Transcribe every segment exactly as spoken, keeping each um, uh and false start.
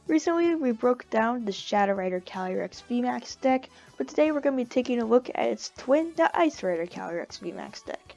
Recently, we broke down the Shadow Rider Calyrex Vmax deck, but today we're going to be taking a look at its twin, the Ice Rider Calyrex Vmax deck.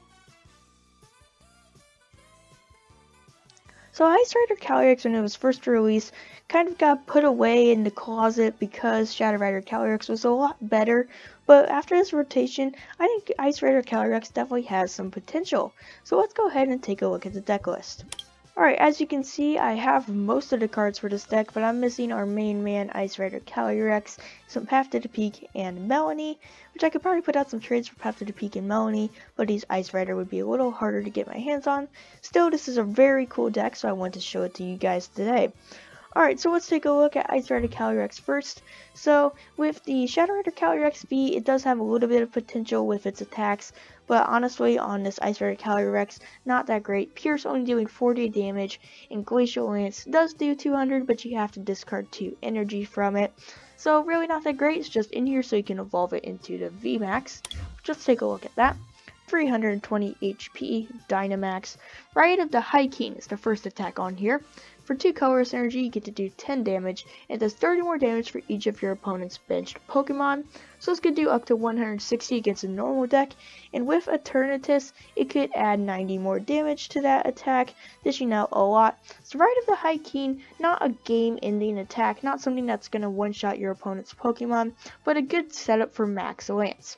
So Ice Rider Calyrex, when it was first released, kind of got put away in the closet because Shadow Rider Calyrex was a lot better, but after this rotation, I think Ice Rider Calyrex definitely has some potential. So let's go ahead and take a look at the deck list. Alright, as you can see, I have most of the cards for this deck, but I'm missing our main man, Ice Rider Calyrex, some Path to the Peak, and Melony, which I could probably put out some trades for Path to the Peak and Melony, but these Ice Rider would be a little harder to get my hands on. Still, this is a very cool deck, so I want to show it to you guys today. Alright, so let's take a look at Ice Rider Calyrex first. So, with the Shadow Rider Calyrex V, it does have a little bit of potential with its attacks, but honestly, on this Ice Rider Calyrex, not that great. Pierce only doing forty damage, and Glacial Lance does do two hundred, but you have to discard two energy from it. So, really not that great. It's just in here so you can evolve it into the Vmax. Just take a look at that. three hundred twenty H P, Dynamax. Riot of the Hiking is the first attack on here. For two colorless energy, you get to do ten damage, and it does thirty more damage for each of your opponent's benched Pokemon. So this could do up to one hundred sixty against a normal deck, and with Eternatus, it could add ninety more damage to that attack, dishing out a lot. So Riot of the Hiking, not a game-ending attack, not something that's going to one-shot your opponent's Pokemon, but a good setup for Max Lance.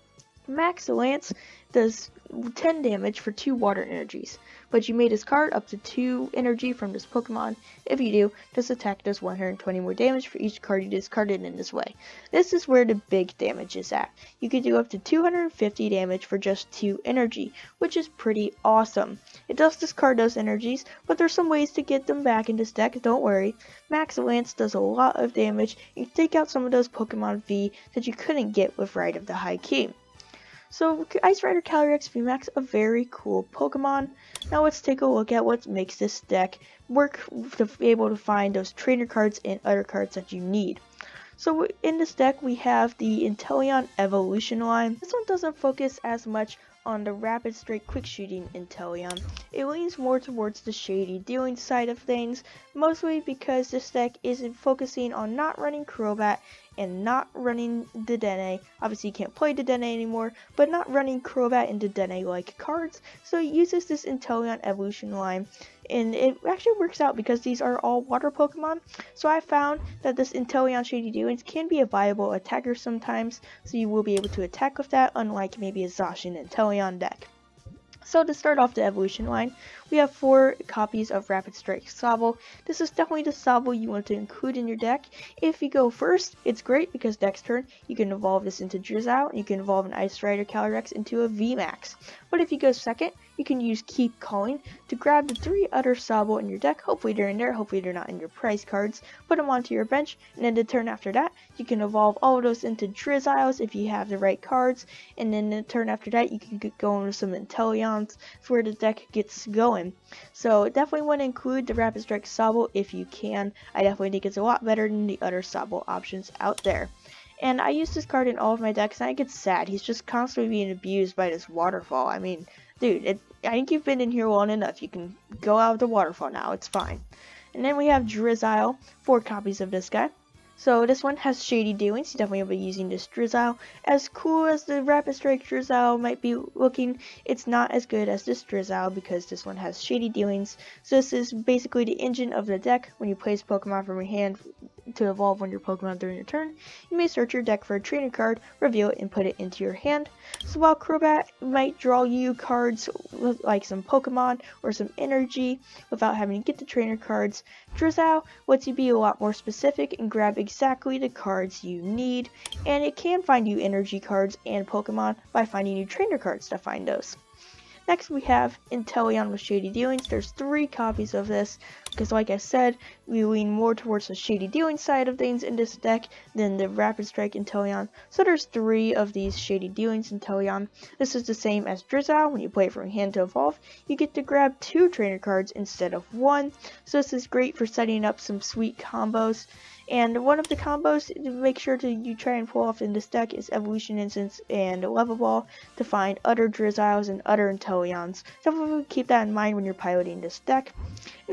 Max Lance does ten damage for two water energies, but you may discard up to two energy from this Pokemon. If you do, this attack does one hundred twenty more damage for each card you discarded in this way. This is where the big damage is at. You can do up to two hundred fifty damage for just two energy, which is pretty awesome. It does discard those energies, but there's some ways to get them back in this deck, don't worry. Max Lance does a lot of damage, and you take out some of those Pokemon V that you couldn't get with Riot of the Hiking. So, Ice Rider Calyrex Vmax, a very cool Pokemon. Now let's take a look at what makes this deck work to be able to find those trainer cards and other cards that you need. So in this deck we have the Inteleon Evolution line. This one doesn't focus as much on the rapid straight quick shooting Inteleon. It leans more towards the shady dealing side of things, mostly because this deck isn't focusing on not running Crobat and not running Dedenne. Obviously you can't play Dedenne anymore, but not running Crobat and Dedenne like cards, so it uses this Inteleon Evolution line, and it actually works out because these are all water Pokemon. So I found that this Inteleon Shady Dealings can be a viable attacker sometimes, so you will be able to attack with that, unlike maybe a Zacian Inteleon deck. So to start off the evolution line, we have four copies of Rapid Strike Sobble. This is definitely the Sobble you want to include in your deck. If you go first, it's great because next turn you can evolve this into Drizzile, and you can evolve an Ice Rider Calyrex into a Vmax. But if you go second, you can use Keep Calling to grab the three other Sobble in your deck. Hopefully they're in there, hopefully they're not in your prize cards. Put them onto your bench, and then the turn after that, you can evolve all of those into Drizziles if you have the right cards. And then the turn after that, you can get going with some Inteleons for where the deck gets going. So definitely want to include the Rapid Strike Sobble if you can. I definitely think it's a lot better than the other Sobble options out there. And I use this card in all of my decks, and I get sad. He's just constantly being abused by this waterfall. I mean, dude, it, I think you've been in here long enough. You can go out of the waterfall now. It's fine. And then we have Drizzile, four copies of this guy. So this one has Shady Dealings. You definitely will be using this Drizzile. As cool as the Rapid Strike Drizzile might be looking, it's not as good as this Drizzile because this one has Shady Dealings. So this is basically the engine of the deck. When you place Pokemon from your hand to evolve on your Pokemon during your turn, you may search your deck for a trainer card, reveal it, and put it into your hand. So while Crobat might draw you cards like some Pokemon or some energy without having to get the trainer cards, Drizzile lets you be a lot more specific and grab exactly the cards you need, and it can find you energy cards and Pokemon by finding you trainer cards to find those. Next we have Inteleon with Shady Dealings. There's three copies of this because, like I said, we lean more towards the Shady Dealing side of things in this deck than the Rapid Strike Inteleon. So there's three of these Shady Dealings Inteleon. This is the same as Drizzile. When you play it from hand to evolve, you get to grab two trainer cards instead of one. So this is great for setting up some sweet combos. And one of the combos to make sure to you try and pull off in this deck is Evolution Instance and Level Ball to find other Drizziles and other Inteleons. Definitely keep that in mind when you're piloting this deck. And then we also have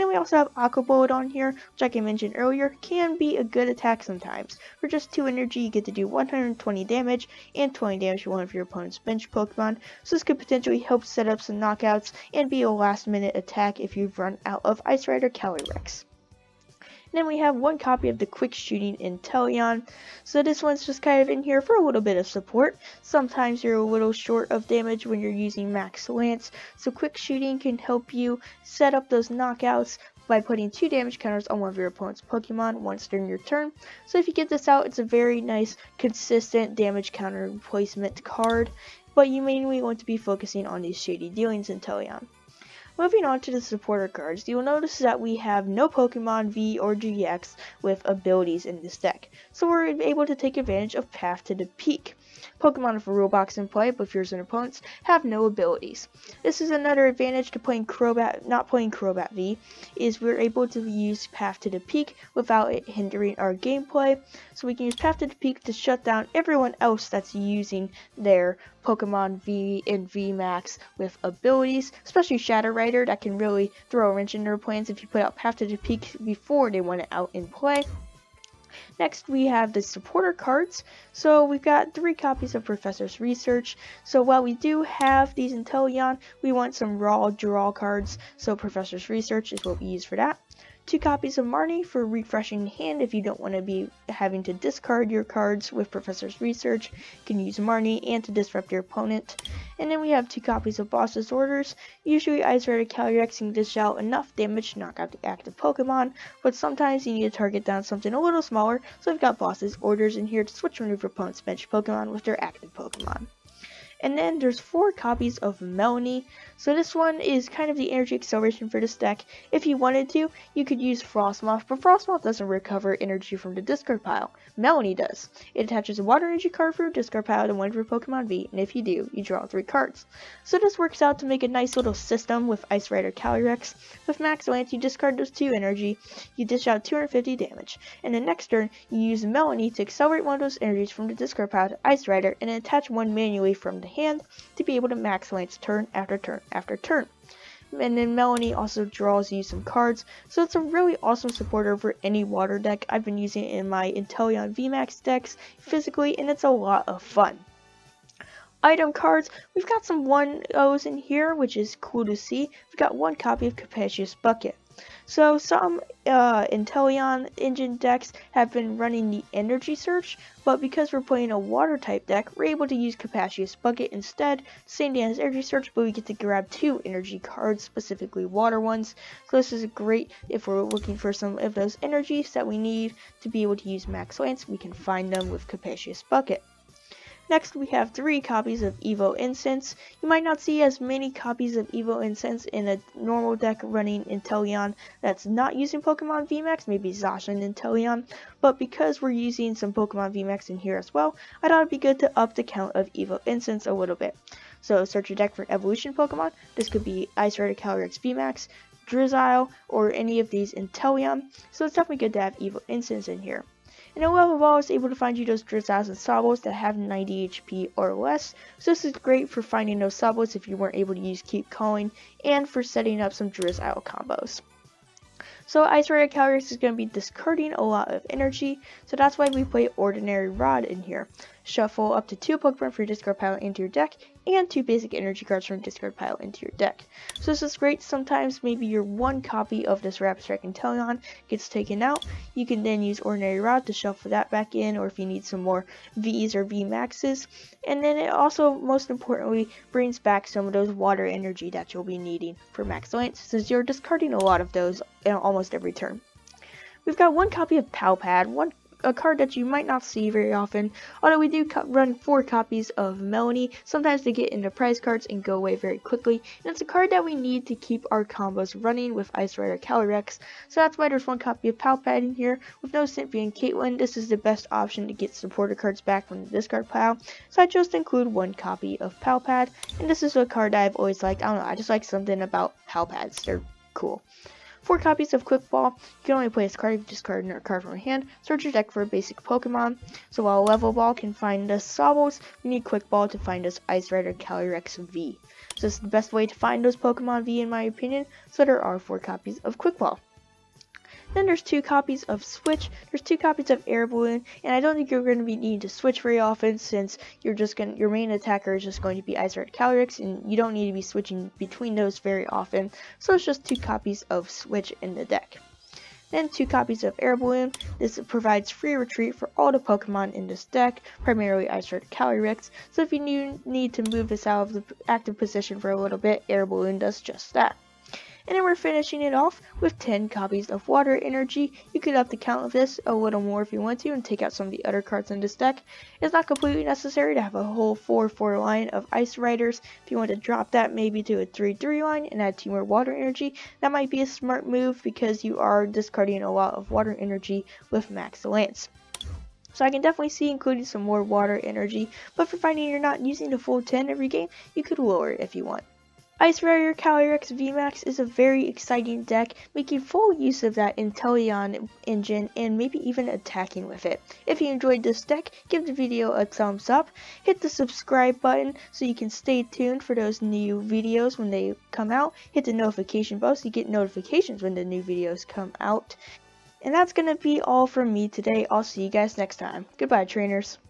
have Aqua Bullet on here, which like I mentioned earlier, can be a good attack sometimes. For just two energy, you get to do one hundred twenty damage and twenty damage to one of your opponent's bench Pokemon, so this could potentially help set up some knockouts and be a last minute attack if you've run out of Ice Rider Calyrex. Then we have one copy of the Quick Shooting Inteleon. So this one's just kind of in here for a little bit of support. Sometimes you're a little short of damage when you're using Max Lance. So Quick Shooting can help you set up those knockouts by putting two damage counters on one of your opponent's Pokemon once during your turn. So if you get this out, it's a very nice, consistent damage counter replacement card. But you mainly want to be focusing on these shady dealings in Inteleon. Moving on to the supporter cards, you'll notice that we have no Pokemon V or G X with abilities in this deck, so we're able to take advantage of Path to the Peak. Pokemon with a rule box in play, but yours and opponents have no abilities. This is another advantage to playing Crobat, not playing Crobat V, is we're able to use Path to the Peak without it hindering our gameplay. So we can use Path to the Peak to shut down everyone else that's using their Pokemon V and Vmax with abilities, especially Shadow Rider, that can really throw a wrench in their plans if you put out Path to the Peak before they want it out in play. Next, we have the supporter cards. So we've got three copies of Professor's Research. So while we do have these in Inteleon, we want some raw draw cards. So Professor's Research is what we use for that. Two copies of Melony for refreshing the hand if you don't want to be having to discard your cards with Professor's Research. You can use Melony and to disrupt your opponent. And then we have two copies of Boss's Orders. Usually Ice Rider Calyrex can dish out enough damage to knock out the active Pokemon, but sometimes you need to target down something a little smaller, so we've got Boss's Orders in here to switch one of your opponent's bench Pokemon with their active Pokemon. And then there's four copies of Melony. So this one is kind of the energy acceleration for this deck. If you wanted to, you could use Frostmoth, but Frostmoth doesn't recover energy from the discard pile. Melony does. It attaches a water energy card for your discard pile to one of your Pokemon V, and if you do, you draw three cards. So this works out to make a nice little system with Ice Rider Calyrex. With Max Lance, you discard those two energy, you dish out two hundred fifty damage, and the next turn, you use Melony to accelerate one of those energies from the discard pile to Ice Rider, and then attach one manually from the hand to be able to Max Lance turn after turn after turn. And then Melony also draws you some cards, so it's a really awesome supporter for any water deck. I've been using it in my Inteleon Vmax decks physically, and it's a lot of fun. Item cards, we've got some one ohs in here, which is cool to see. We've got one copy of Capacious Bucket. So some uh, Inteleon engine decks have been running the Energy Search, but because we're playing a water type deck, we're able to use Capacious Bucket instead. Same thing as Energy Search, but we get to grab two energy cards, specifically water ones. So this is great if we're looking for some of those energies that we need to be able to use Max Lance. We can find them with Capacious Bucket. Next, we have three copies of Evo Incense. You might not see as many copies of Evo Incense in a normal deck running Inteleon that's not using Pokemon Vmax, maybe Zacian Inteleon, but because we're using some Pokemon Vmax in here as well, I thought it'd be good to up the count of Evo Incense a little bit. So search your deck for Evolution Pokemon. This could be Ice Rider Calyrex Vmax, Drizzile, or any of these Inteleon, so it's definitely good to have Evo Incense in here. And then Level Ball is able to find you those Drizziles and Sobbles that have ninety H P or less, so this is great for finding those Sobbles if you weren't able to use Keep Calling, and for setting up some Drizzile combos. So Ice Rider Calyrex is going to be discarding a lot of energy, so that's why we play Ordinary Rod in here. Shuffle up to two Pokemon from your discard pile into your deck, and two basic energy cards from your discard pile into your deck. So this is great. Sometimes maybe your one copy of this Rapid Strike Inteleon gets taken out. You can then use Ordinary Rod to shuffle that back in, or if you need some more V's or V maxes. And then it also, most importantly, brings back some of those water energy that you'll be needing for Max Lance, since you're discarding a lot of those almost every turn. We've got one copy of Palpad, one a card that you might not see very often, although we do run four copies of Melony. Sometimes they get into prize cards and go away very quickly, and it's a card that we need to keep our combos running with Ice Rider Calyrex, so that's why there's one copy of Palpad in here. With no Cynthia and Caitlyn, this is the best option to get supporter cards back from the discard pile, so I chose to include one copy of Palpad, and this is a card that I've always liked. I don't know, I just like something about Palpads, they're cool. Four copies of Quick Ball. You can only play this card if you discard a card from your hand. Search your deck for a basic Pokemon. So while Level Ball can find us Sobbles, we need Quick Ball to find us Ice Rider Calyrex V. So this is the best way to find those Pokemon V in my opinion, so there are four copies of Quick Ball. Then there's two copies of Switch, there's two copies of Air Balloon, and I don't think you're going to be needing to switch very often since you're just going your main attacker is just going to be Ice Rider Calyrex, and you don't need to be switching between those very often. So it's just two copies of Switch in the deck. Then two copies of Air Balloon. This provides free retreat for all the Pokemon in this deck, primarily Ice Rider Calyrex. So if you need to move this out of the active position for a little bit, Air Balloon does just that. And then we're finishing it off with ten copies of Water Energy. You could up the count of this a little more if you want to and take out some of the other cards in this deck. It's not completely necessary to have a whole four four line of Ice Riders. If you want to drop that maybe to a three three line and add two more Water Energy, that might be a smart move because you are discarding a lot of Water Energy with Max Lance. So I can definitely see including some more Water Energy, but for finding you're not using the full ten every game, you could lower it if you want. Ice Rider Calyrex Vmax is a very exciting deck, making full use of that inteleon engine and maybe even attacking with it. If you enjoyed this deck, give the video a thumbs up, hit the subscribe button so you can stay tuned for those new videos when they come out, hit the notification bell so you get notifications when the new videos come out. And that's going to be all from me today. I'll see you guys next time. Goodbye, trainers.